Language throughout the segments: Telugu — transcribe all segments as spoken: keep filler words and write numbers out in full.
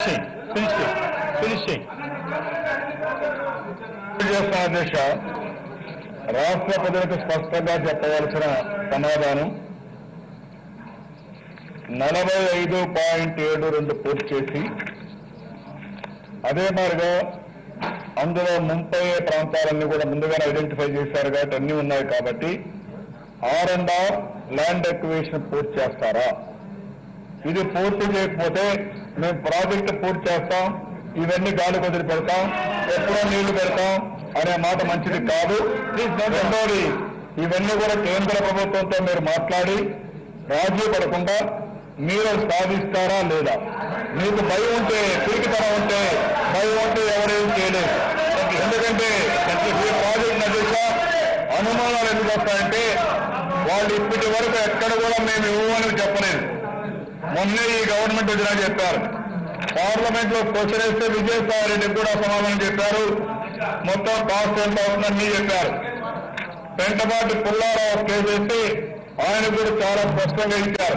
అధ్యక్ష రాష్ట్ర ప్రజలకు స్పష్టంగా చెప్పవలసిన సమాధానం నలభై ఐదు పాయింట్ ఏడు రెండు పూర్తి చేసి అదే మాదిరిగా అందులో ముప్పై ప్రాంతాలన్నీ కూడా ముందుగానే ఐడెంటిఫై చేశారు కాబట్టి అన్నీ ఉన్నాయి కాబట్టి R and R land acquisition పూర్తి చేస్తారా? ఇది పూర్తి చేయకపోతే మేము ప్రాజెక్టు పూర్తి చేస్తాం, ఇవన్నీ గాలి వదిలి పెడతాం, ఎప్పుడో నీళ్లు పెడతాం అనే మాట మంచిది కాదు. రెండోది, ఇవన్నీ కూడా కేంద్ర ప్రభుత్వంతో మీరు మాట్లాడి రాజీ పడకుండా మీరు సాధిస్తారా లేదా? మీకు భయం ఉంటే, పిరికితనం ఉంటే, భయం ఉంటే ఎవరేం చేయలేదు. ఎందుకంటే ఈ ప్రాజెక్ట్ నడిచా అనుమానాలు ఎందుకు వస్తాయంటే వాళ్ళు ఇప్పటి వరకు ఎక్కడ కూడా మేము ఇవ్వమని చెప్పలేదు. మొన్నే ఈ గవర్నమెంట్ వచ్చినా చెప్పారు. పార్లమెంట్ లో క్వశ్చన్ వేస్తే విజయసాయి రెడ్డికి కూడా సమాధానం చెప్పారు. మొత్తం కాస్ట్ ఎంత అవుతుందని చెప్పారు. పెంటపాటి పుల్లారావు కేసు వేస్తే ఆయన కూడా చాలా స్పష్టంగా ఇచ్చారు.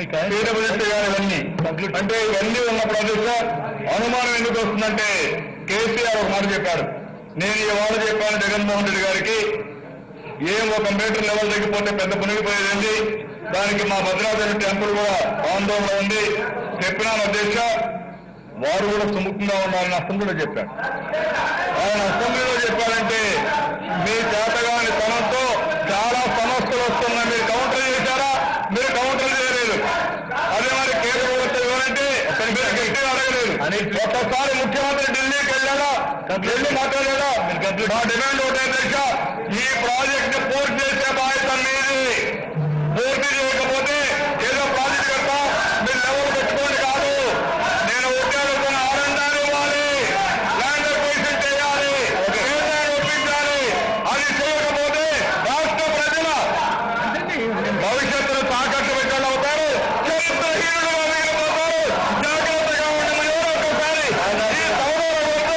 ఇవన్నీ అంటే ఇవన్నీ ఉన్నప్పుడు అధ్యక్ష అనుమానం ఎందుకు వస్తుందంటే కేసీఆర్ ఒక మాట చెప్పాడు. నేను ఇవాళ చెప్పాను జగన్మోహన్ రెడ్డి గారికి, ఏం ఒక మీటర్ లెవెల్ తగ్గిపోతే పెద్ద మునిగిపోయేదండి, దానికి మా భద్రాద్రి టెంపుల్ కూడా ఆందోళన ఉంది చెప్పినాను అధ్యక్ష. వారు కూడా సుముఖంగా ఉండాలని అసెంబ్లీలో చెప్పాడు. ఆయన అసెంబ్లీలో చెప్పారంటే మీ చేతగాని తనంతో చాలా సమస్యలు వస్తున్నాయి. మీరు కౌంటర్ చేశారా? మీరు కౌంటర్ చేయలేదు. అదే మరి కేంద్ర ప్రభుత్వం ఎవరంటే మీరు గట్టిగా అడగలేదు. ఒక్కసారి ముఖ్యమంత్రి ఢిల్లీకి వెళ్ళాడా? ఢిల్లీ మాట్లాడాడా? మా డిమాండ్ ఒకటి అధ్యక్ష, ఈ ప్రాజెక్టు పూర్తి చేసే బాధ్యత మీది. పూర్తి చేయకపోతే ఏదో ప్రాజెక్ట్ కడతా మీరు లెవెల్ పెట్టుకోండి కాదు. నేను ఒకటే అడుగుతున్న ఆనందాన్ని ఇవ్వాలి, ల్యాండ్ ఎక్విజిషన్ చేయాలి, కేంద్రాన్ని ఒప్పించాలి. అది చేయకపోతే రాష్ట్ర ప్రజల భవిష్యత్తును తాకట్టు పెట్టాలి అవుతారు, చరిత్రహీనులు మిగిలిపోతారు. జాగ్రత్తగా ఉండి ఎవరొకసారి ఈ సౌరవ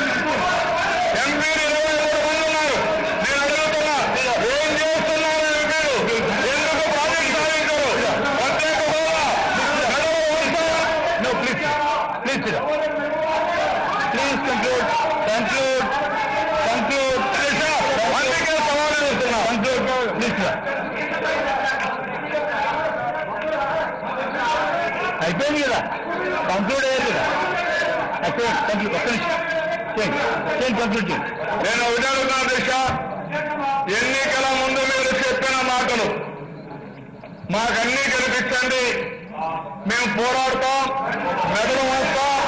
ఎంపీలు ఇరవై మూడు మంది ఉన్నారు. నేను అడుగుతున్నా ఏం చేస్తున్నారు ఎంపీలు? ఎందుకు ప్రాజెక్ట్ సాధించరు? ప్రత్యేక హోదా please please please conclude conclude conclude అందుకే సవాలు చేస్తున్నా. Conclude please. అయిపోయింది కదా, కంక్లూడ్ అయ్యేది కదా. అయిపోయింది కంక్లూడ్. ఒక్క నిమిషం కంక్లూడ్ చేయండి. నేను ఒకటి అడుగుతున్నా దిశ, ఎన్నికల ముందు మీరు చెప్పిన మాటలు మాకన్నీ కనిపించండి, మేము పోరాడతాం, మెడలు మోస్తాం,